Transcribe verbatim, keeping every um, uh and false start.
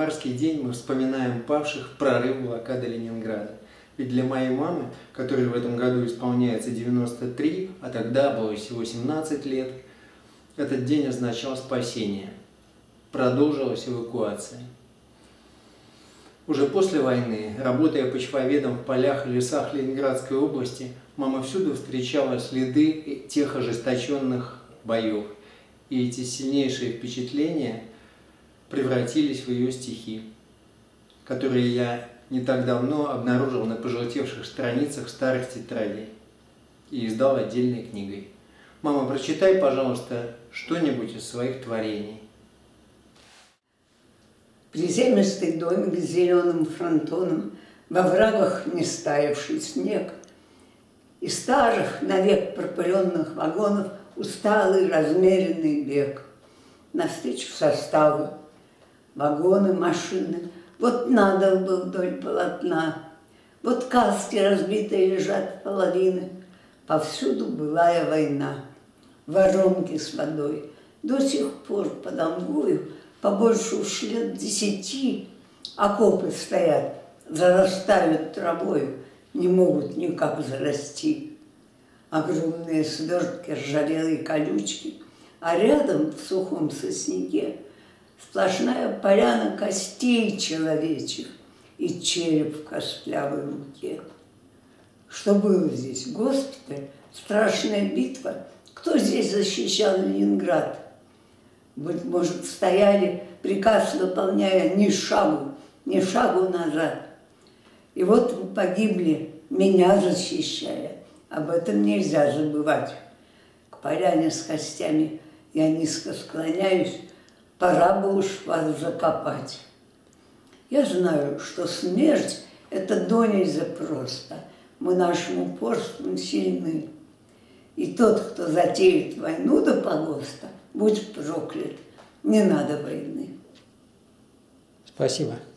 январский день мы вспоминаем павших в прорыве блокады Ленинграда. Ведь для моей мамы, которой в этом году исполняется девяносто три, а тогда было всего семнадцать лет, этот день означал спасение. Продолжилась эвакуация. Уже после войны, работая почвоведом в полях и лесах Ленинградской области, мама всюду встречала следы тех ожесточенных боев. И эти сильнейшие впечатления превратились в ее стихи, которые я не так давно обнаружил на пожелтевших страницах старых тетрадей и издал отдельной книгой. Мама, прочитай, пожалуйста, что-нибудь из своих творений. Приземистый домик с зеленым фронтоном, во врагах не стаявший снег, и старых, навек пропыленных вагонов усталый размеренный бег. Навстречу составу, вагоны, машины, вот надо был вдоль полотна, вот каски разбитые лежат в половины, повсюду былая война. Воронки с водой до сих пор под Амгою побольше уж лет десяти, окопы стоят, зарастают травою, не могут никак зарасти. Огромные свертки, ржавелые колючки, а рядом в сухом сосняке сплошная поляна костей человечьих и череп в костлявой руке. Что было здесь? Госпиталь? Страшная битва? Кто здесь защищал Ленинград? Быть может, стояли, приказ выполняя, ни шагу, ни шагу назад. И вот вы погибли, меня защищая. Об этом нельзя забывать. К поляне с костями я низко склоняюсь, пора бы уж вас закопать. Я знаю, что смерть – это до нельзя просто. Мы нашим упорством сильны. И тот, кто затеет войну до погоста, будь проклят. Не надо войны. Спасибо.